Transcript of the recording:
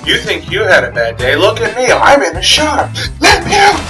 You think you had a bad day? Look at me. I'm in a shark. Let me out.